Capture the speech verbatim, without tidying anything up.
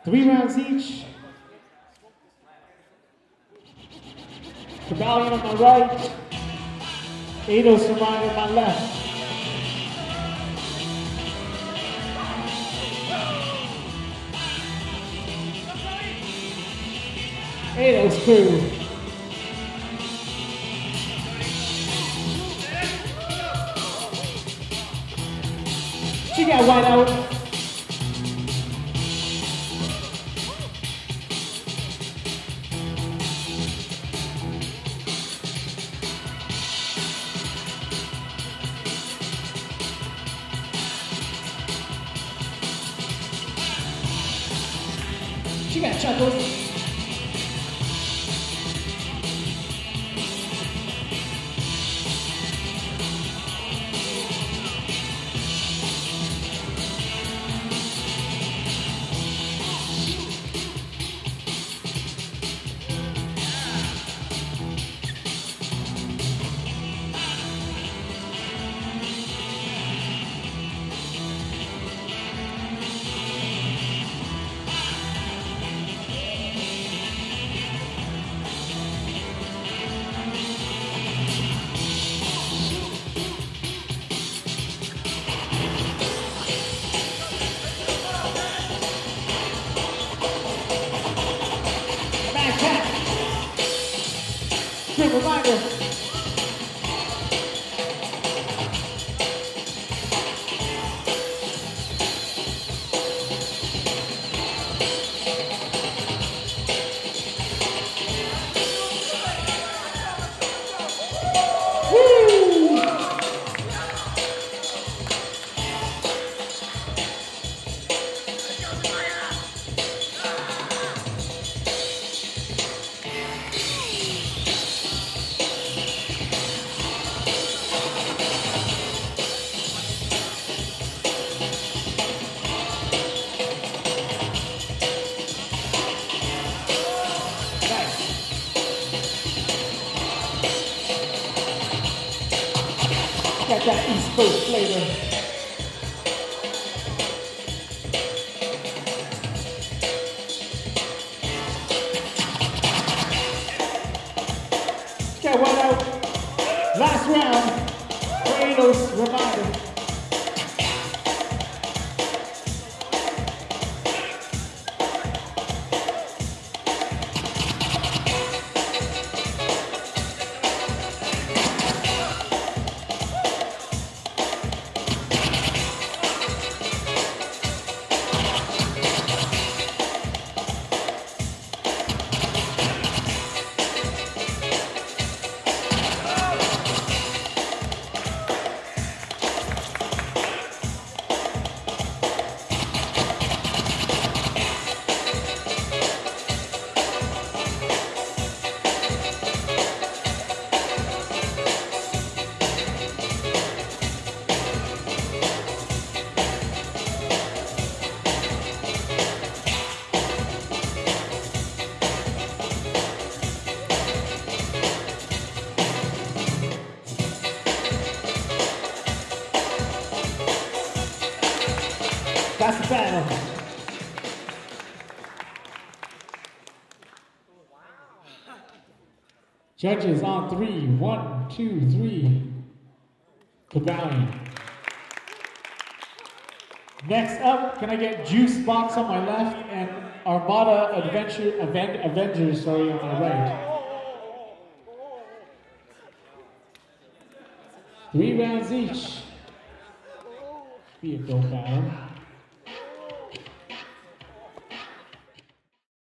Three rounds each. Rebellion on my right. Eidos Reminder on my left. Eidos crew. She got white out. She got chuckles. Quick reminder. Got that East Coast flavor. Got one out. Last round. Eidos Reminder. That's the battle. Judges on three. One, two, three. Rebellion. Next up, can I get Juice Box on my left and Armada Adventure Aven Avengers sorry, on my right. Three rounds each. Be a dope battle.